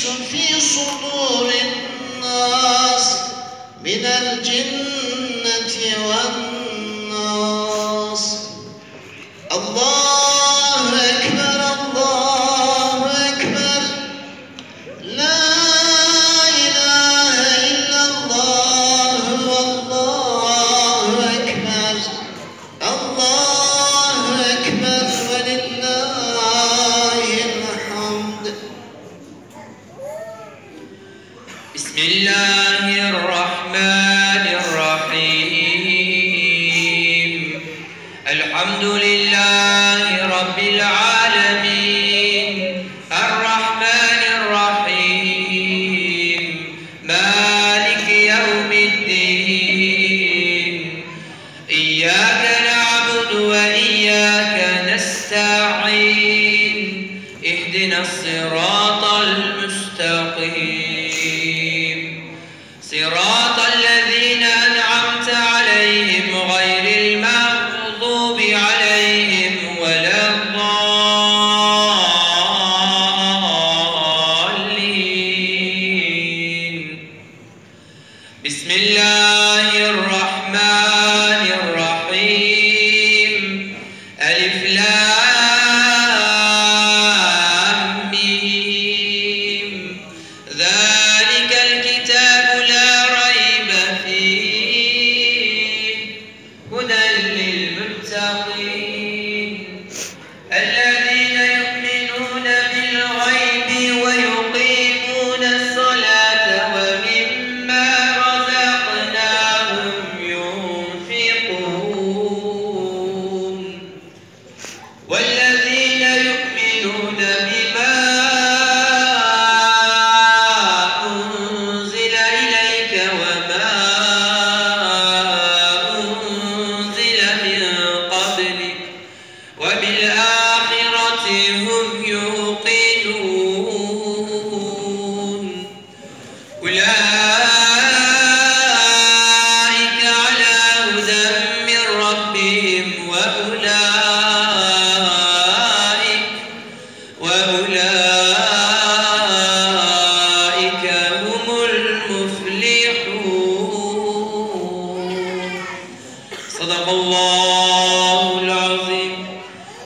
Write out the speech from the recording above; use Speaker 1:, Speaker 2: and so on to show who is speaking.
Speaker 1: في صدور الناس من الجنة والناس. الله أكبر الله أكبر لا إله إلا الله والله أكبر الله أكبر ولله الحمد.
Speaker 2: بسم الله الرحمن الرحيم. الحمد لله رب العالمين الرحمن الرحيم مالك يوم الدين. إياك نعبد وإياك نستعين. اهدنا الصراط المستقيم